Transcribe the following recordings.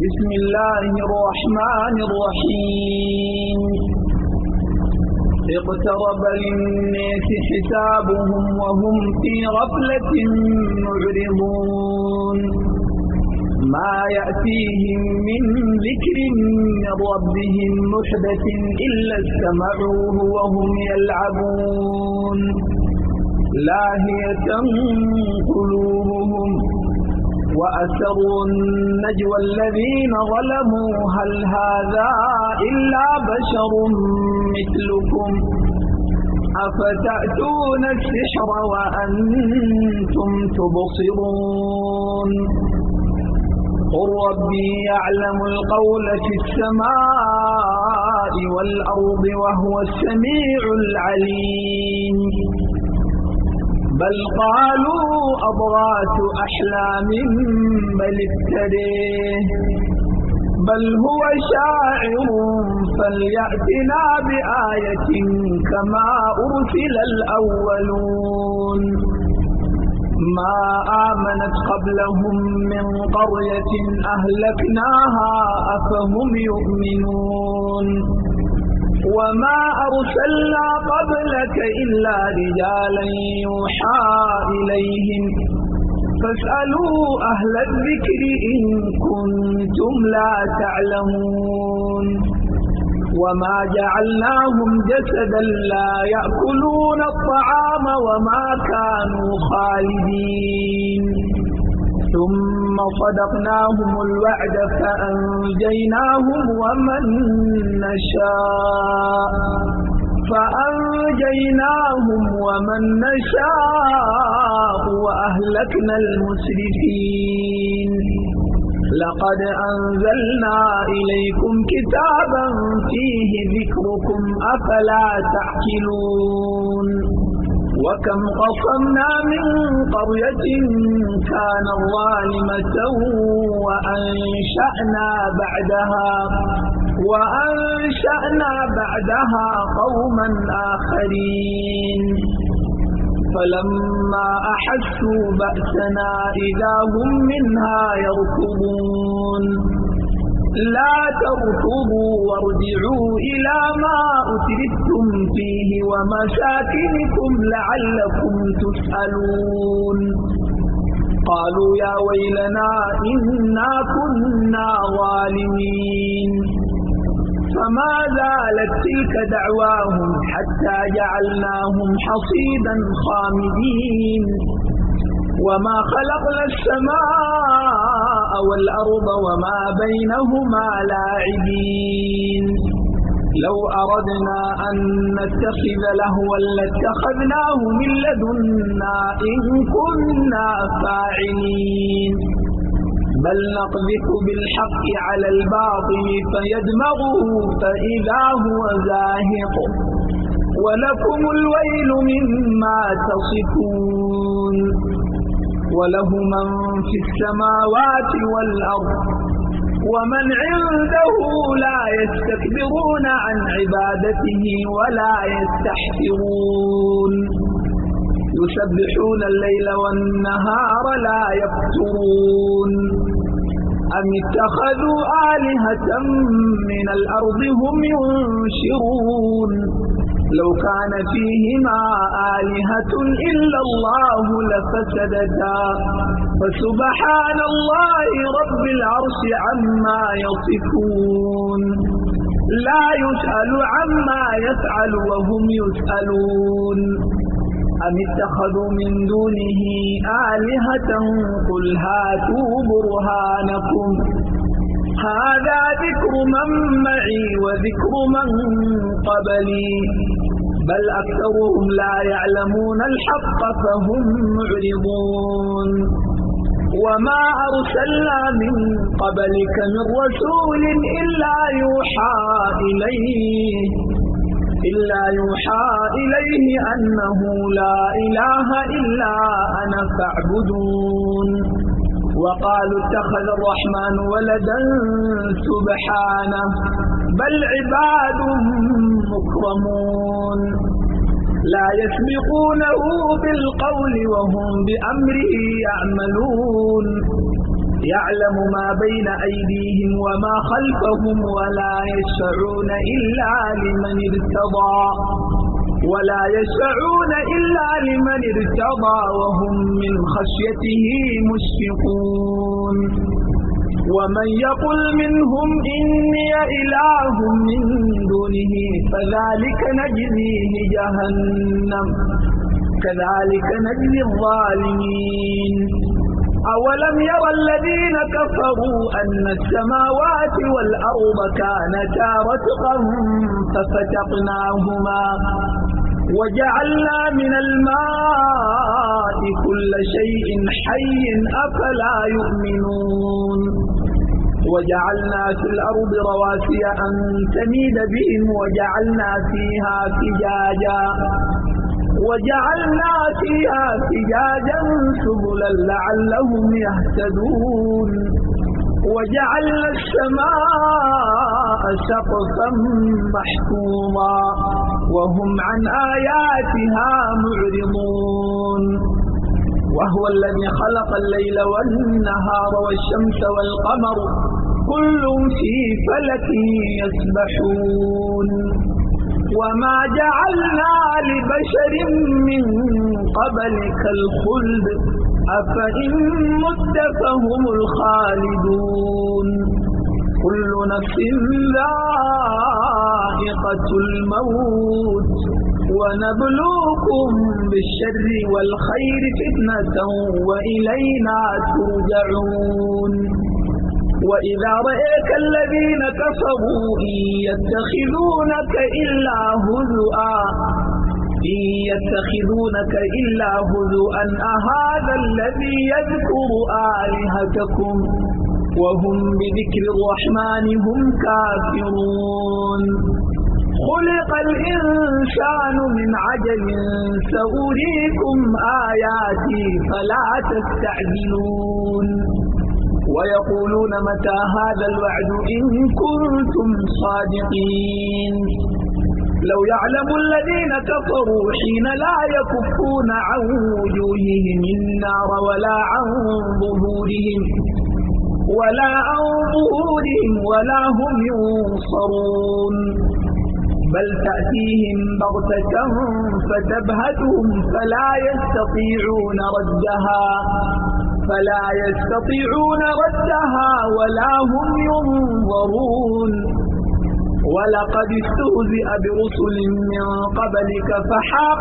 بسم الله الرحمن الرحيم اقترب للناس حسابهم وهم في غفلة معرضون ما يأتيهم من ذكر من ربهم محدث إلا استمعوه وهم يلعبون لاهية قلوبهم وأسروا النجوى الذين ظلموا هل هذا إلا بشر مثلكم أفتأتون السحر وأنتم تبصرون قل ربي يعلم القول في السماء والأرض وهو السميع العليم بل قالوا أضغاث أحلام بل افتريه بل هو شاعر فليأتنا بآية كما أرسل الأولون ما آمنت قبلهم من قرية أهلكناها أفهم يؤمنون وما أرسلنا قبلك إلا رجالا يوحى إليهم فاسألوا أهل الذكر إن كنتم لا تعلمون وما جعلناهم جسدا لا يأكلون الطعام وما كانوا خالدين ثم صدقناهم الوعد فأنجيناهم ومن نشاء وأهلكنا المسرفين لقد أنزلنا إليكم كتابا فيه ذكركم أفلا تعقلون وكم قصمنا من قرية كانت ظالمة وأنشأنا بعدها قوما آخرين فلما أحسوا بأسنا إذا هم منها يركضون لا تركضوا وارجعوا إلى ما أترفتم فيه ومساكنكم لعلكم تسألون قالوا يا ويلنا إنا كنا ظالمين فما زالت تلك دعواهم حتى جعلناهم حصيدا خامدين وما خلقنا السماء والأرض وما بينهما لاعبين لو أردنا أن نتخذ لهوا لاتخذناه من لدنا إن كنا فاعلين بل نقذف بالحق على الباطل فيدمغه فإذا هو زاهق ولكم الويل مما تصفون وله من في السماوات والأرض ومن عنده لا يستكبرون عن عبادته ولا يستحسرون يسبحون الليل والنهار لا يفترون أم اتخذوا آلهة من الأرض هم ينشرون لو كان فيهما آلهة إلا الله لفسدتا فسبحان الله رب العرش عما يصفون لا يسأل عما يفعل وهم يسألون أم اتخذوا من دونه آلهة قل هاتوا برهانكم هذا ذكر من معي وذكر من قبلي بل أكثرهم لا يعلمون الحق فهم معرضون وما أرسلنا من قبلك من رسول إلا يوحى إليه أنه لا إله إلا أنا فاعبدون وقالوا اتخذ الرحمن ولدا سبحانه بل عباد مكرمون لا يسبقونه بالقول وهم بأمره يعملون يعلم ما بين أيديهم وما خلفهم ولا يشفعون إلا لمن ارتضى وهم من خشيته مشفقون ومن يقل منهم إني إله من دونه فذلك نجزيه جهنم كذلك نجزي الظالمين أولم يرى الذين كفروا أن السماوات والأرض كانتا رتقا ففتقناهما وجعلنا من الماء كل شيء حي أفلا يؤمنون وجعلنا في الأرض رواسي أن تميد بهم وجعلنا فيها فجاجا سبلا لعلهم يهتدون وجعلنا السماء سقفا محفوظا وهم عن آياتها معرضون وهو الذي خلق الليل والنهار والشمس والقمر كل في فلك يسبحون وما جعلنا لبشر من قبلك الخلد أفإن مت فهم الخالدون كل نفس ذائقة الموت ونبلوكم بالشر والخير فتنة وإلينا ترجعون وإذا رأيك الذين كفروا إن يتخذونك إلا هزؤا أهذا الذي يذكر آلهتكم وهم بذكر الرحمن هم كافرون خلق الإنسان من عجل سأريكم آياتي فلا تستعجلون ويقولون متى هذا الوعد إن كنتم صادقين لو يعلم الذين كفروا حين لا يكفون عن وجوههم النار ولا عن ظهورهم ولا هم ينصرون بل تأتيهم بغتة فتبهتهم فلا يستطيعون ردها ولا هم ينظرون ولقد استهزئ برسل من قبلك فحاق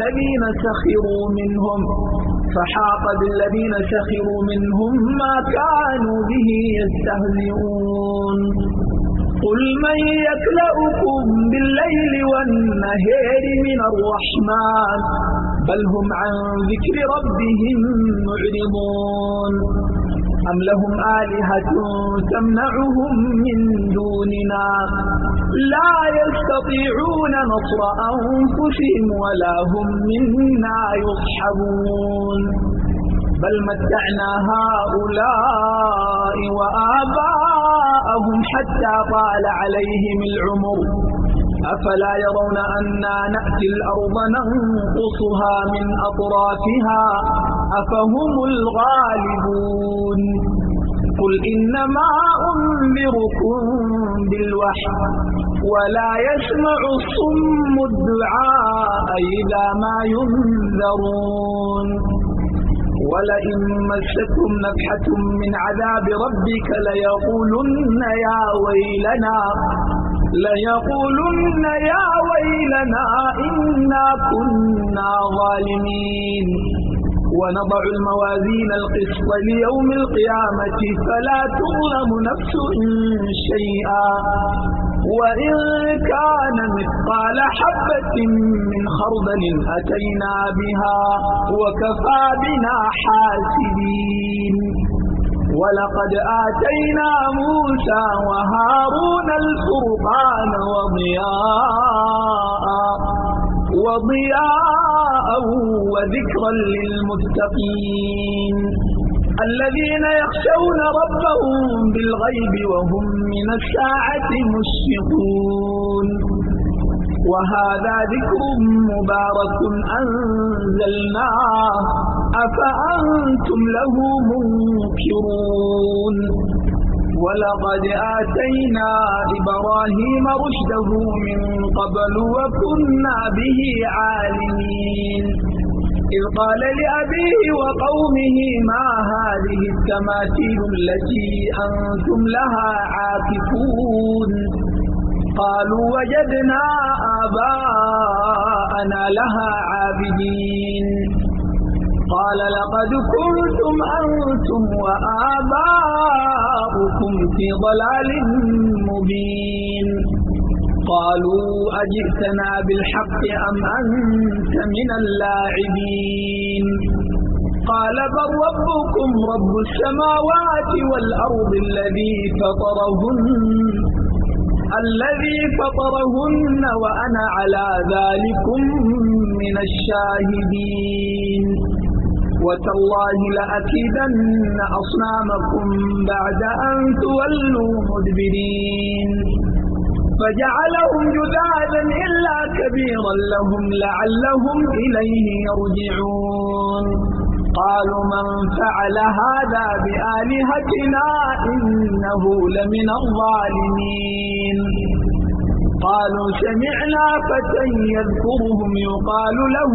بالذين سخروا منهم ما كانوا به يستهزئون قل من يكلؤكم بالليل والنهار من الرحمن بل هم عن ذكر ربهم معرضون أم لهم آلهة تمنعهم من دوننا لا يستطيعون نصر أنفسهم ولا هم منا يصحبون بل متعنا هؤلاء وآباءهم حتى طال عليهم العمر أفلا يرون أنا نأتي الأرض ننقصها من أطرافها أفهم الغالبون قل إنما أنذركم بالوحي ولا يسمع الصم الدعاء إذا ما ينذرون ولئن مستهم نفحة من عذاب ربك ليقولن يا ويلنا إنا كنا ظالمين ونضع الموازين القسط ليوم القيامة فلا تظلم نفس شيئا وإن كان مثقال حبة من خردل أتينا بها وكفى بنا حاسبين ولقد آتينا موسى وهارون الفرقان وضياء وذكرا للمتقين الذين يخشون ربهم بالغيب وهم من الساعة مشفقون وهذا ذكر مبارك أنزلناه أفأنتم له منكرون ولقد آتينا إبراهيم رشده من قبل وكنا به عالمين إذ قال لأبيه وقومه ما هذه التماثيل التي أنتم لها عاكفون قالوا وجدنا آباءنا لها عابدين قال لقد كنتم أنتم وآباؤكم في ضلال مبين قالوا أجئتنا بالحق أم أنت من اللاعبين قال بل ربكم رب السماوات والأرض الذي فطرهن وأنا على ذلكم من الشاهدين وتالله لأكيدن أصنامكم بعد أن تولوا مدبرين فجعلهم جذاذا إلا كبيرا لهم لعلهم إليه يرجعون قالوا من فعل هذا بآلهتنا إنه لمن الظالمين قالوا سمعنا فتى يذكرهم يقال له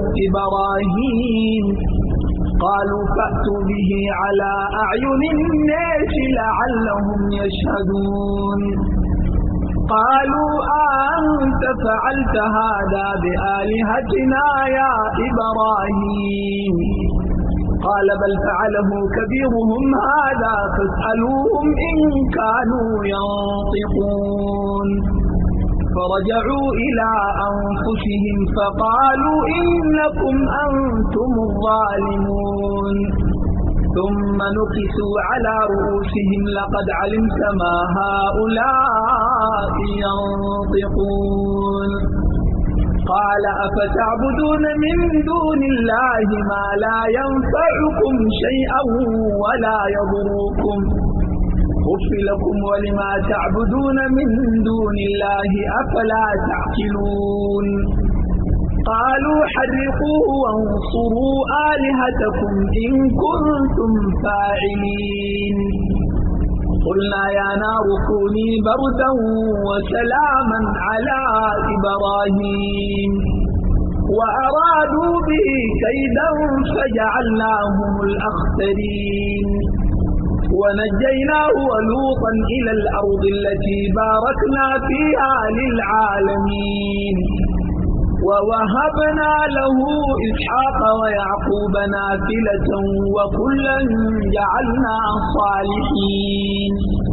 إبراهيم قالوا فأتوا به على أعين الناس لعلهم يشهدون قالوا أنت فعلت هذا بآلهتنا يا إبراهيم قال بل فعله كبيرهم هذا فاسألوهم إن كانوا ينطقون فرجعوا إلى أنفسهم فقالوا إنكم أنتم الظالمون ثم نكسوا على رؤوسهم لقد علمت ما هؤلاء ينطقون قال أفتعبدون من دون الله ما لا ينفعكم شيئا ولا يضركم أف لكم ولما تعبدون من دون الله أفلا تعقلون قالوا حرقوه وانصروا آلهتكم إن كنتم فاعلين قلنا يا نار كوني بردا وسلاما على إبراهيم وأرادوا به كيدا فجعلناهم الأخسرين ونجيناه ولوطا إلى الأرض التي باركنا فيها للعالمين ووهبنا له إسحاق ويعقوب نافلة وكلا جعلنا صالحين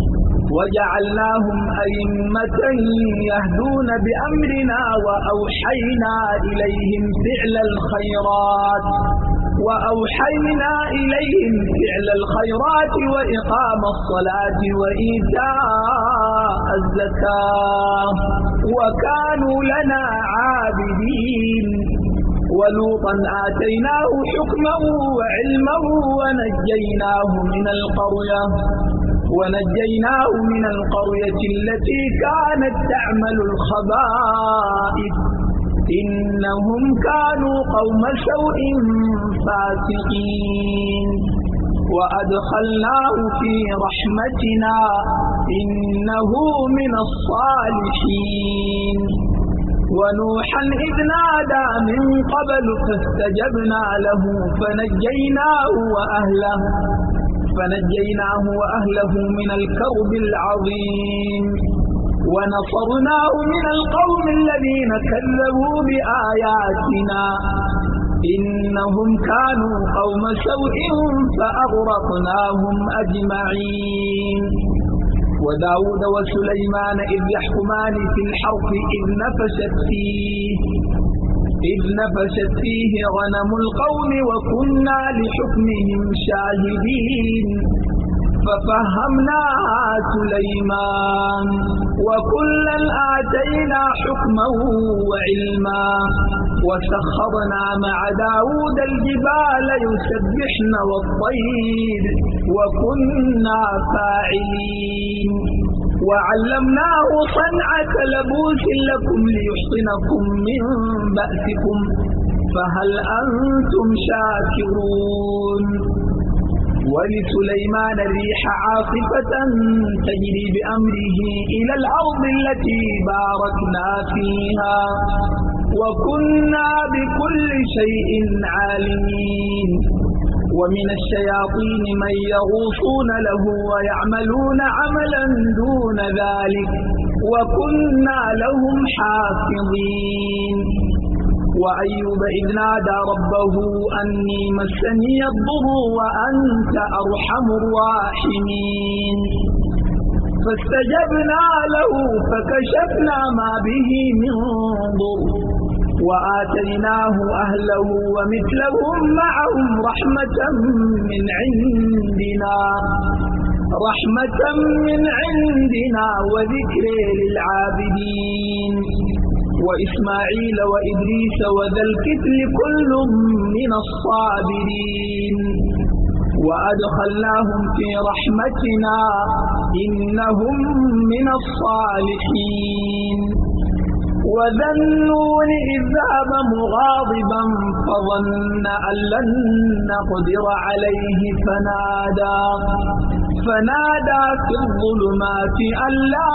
وجعلناهم أئمة يهدون بأمرنا وأوحينا إليهم فعل الخيرات وإقام الصلاة وإيتاء الزكاة وكانوا لنا عابدين ولوطا آتيناه حكما وعلما ونجيناه من القرية التي كانت تعمل الخبائث إنهم كانوا قوم سوء فاسقين وأدخلناه في رحمتنا إنه من الصالحين ونوحا إذ نادى من قبل فاستجبنا له فنجيناه وأهله من الكرب العظيم ونصرناه من القوم الذين كذبوا بآياتنا إنهم كانوا قوم سوء فأغرقناهم أجمعين وداود وسليمان إذ يحكمان في الحرث إذ نفشت فيه غنم القوم وكنا لحكمهم شاهدين ففهمناها سليمان وكلا آتينا حكما وعلما وسخرنا مع داود الجبال يسبحن والطير وكنا فاعلين وعلمناه صنعة لبوس لكم ليحصنكم من بأسكم فهل أنتم شاكرون ولسليمان الريح عاصفة تجري بأمره إلى الأرض التي باركنا فيها وكنا بكل شيء عالمين ومن الشياطين من يغوصون له ويعملون عملا دون ذلك وكنا لهم حافظين وأيوب إذ نادى ربه أني مسني الضر وأنت أرحم الراحمين فاستجبنا له فكشفنا ما به من ضر وآتيناه أهله ومثلهم معهم رحمة من عندنا وذكر للعابدين وإسماعيل وإدريس وذا الكفل كل من الصابرين وأدخلناهم في رحمتنا إنهم من الصالحين وذا النون إذ ذهب مغاضبا فظن أن لن نقدر عليه فنادى في الظلمات أن لا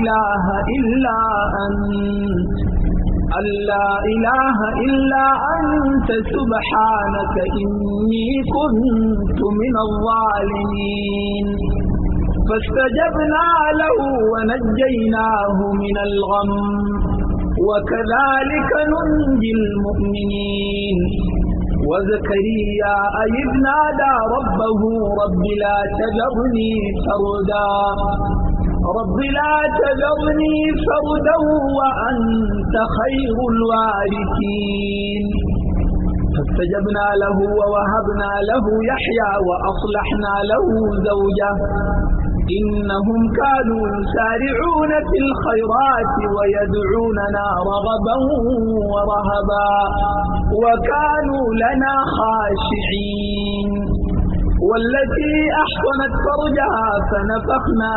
إله إلا أنت سبحانك إني كنت من الظالمين فاستجبنا له ونجيناه من الغم وكذلك ننجي المؤمنين وزكريا إذ نادى ربه رب لا تذرني فردا وأنت خير الوارثين فاستجبنا له ووهبنا له يحيى وأصلحنا له زوجه إنهم كانوا يسارعون في الخيرات ويدعوننا رغبا ورهبا وكانوا لنا خاشعين والتي أحصنت فرجها فنفخنا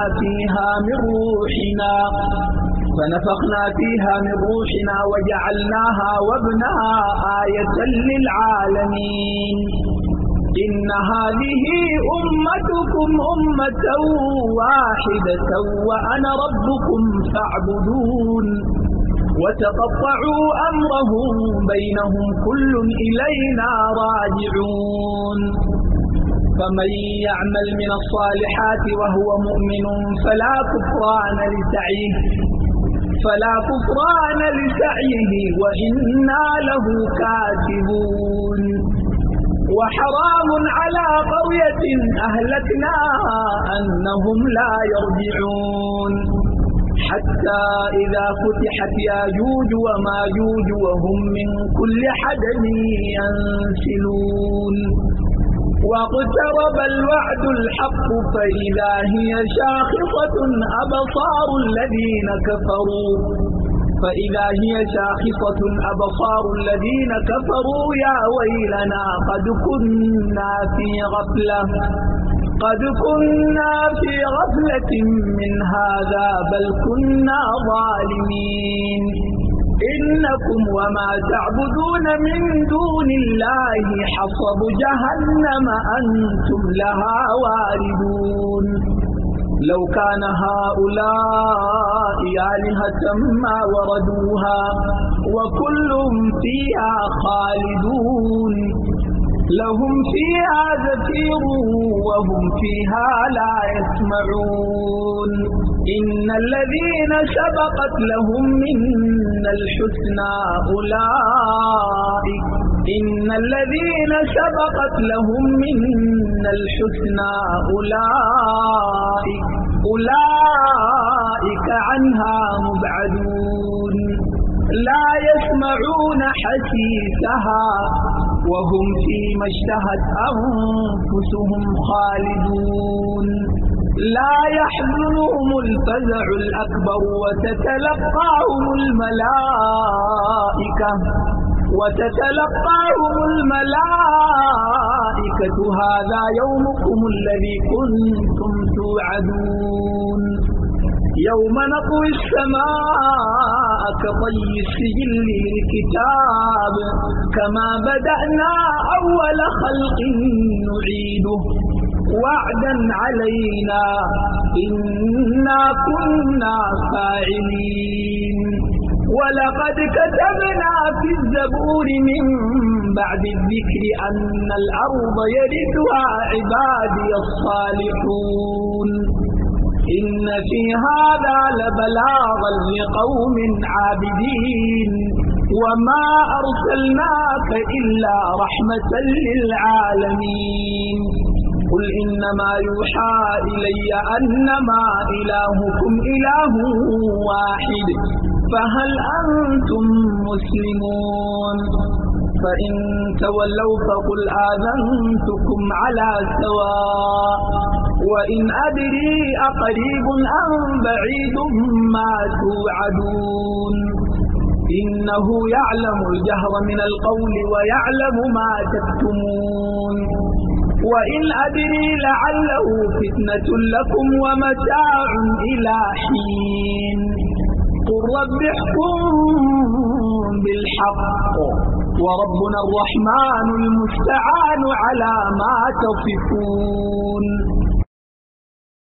فيها من روحنا وجعلناها وابنها آية للعالمين إن هذه أمتكم أمة واحدة وأنا ربكم فاعبدون وتقطعوا أمرهم بينهم كل إلينا راجعون فمن يعمل من الصالحات وهو مؤمن فلا كفران لسعيه وإنا له كاتبون وحرام على قرية أهلكناها أنهم لا يرجعون حتى إذا فتحت ياجوج وماجوج وهم من كل حدب ينسلون واقترب الوعد الحق فإذا هي شاخصة أبصار الذين كفروا يا ويلنا قد كنا في غفلة من هذا بل كنا ظالمين إنكم وما تعبدون من دون الله حصب جهنم أنتم لها واردون لو كان هؤلاء آلهة ما وردوها وكل فيها خالدون لهم فيها زفير وهم فيها لا يسمعون إن الذين سبقت لهم منا الحسنى أولئك عنها مبعدون لا يسمعون حسيسها وهم فيما اشتهت أنفسهم خالدون لا يحزنهم الفزع الأكبر وتتلقاهم الملائكة هذا يومكم الذي كنتم توعدون يوم نطوي السماء كطي السجل للكتاب كما بدأنا أول خلق نعيده وعدا علينا إنا كنا فاعلين ولقد كتبنا في الزبور من بعد الذكر أن الأرض يرثها عبادي الصالحون إن في هذا لبلاغا لقوم عابدين وما أرسلناك إلا رحمة للعالمين قل إنما يوحى إلي أنما إلهكم إله واحد فهل أنتم مسلمون فإن تولوا فقل آذنتكم على سواء وإن أدري أقريب أم بعيد ما توعدون إنه يعلم الجهر من القول ويعلم ما تكتمون وإن أدري لعله فتنة لكم ومتاع إلى حين قل رب احكم بالحق وربنا الرحمن المستعان على ما تصفون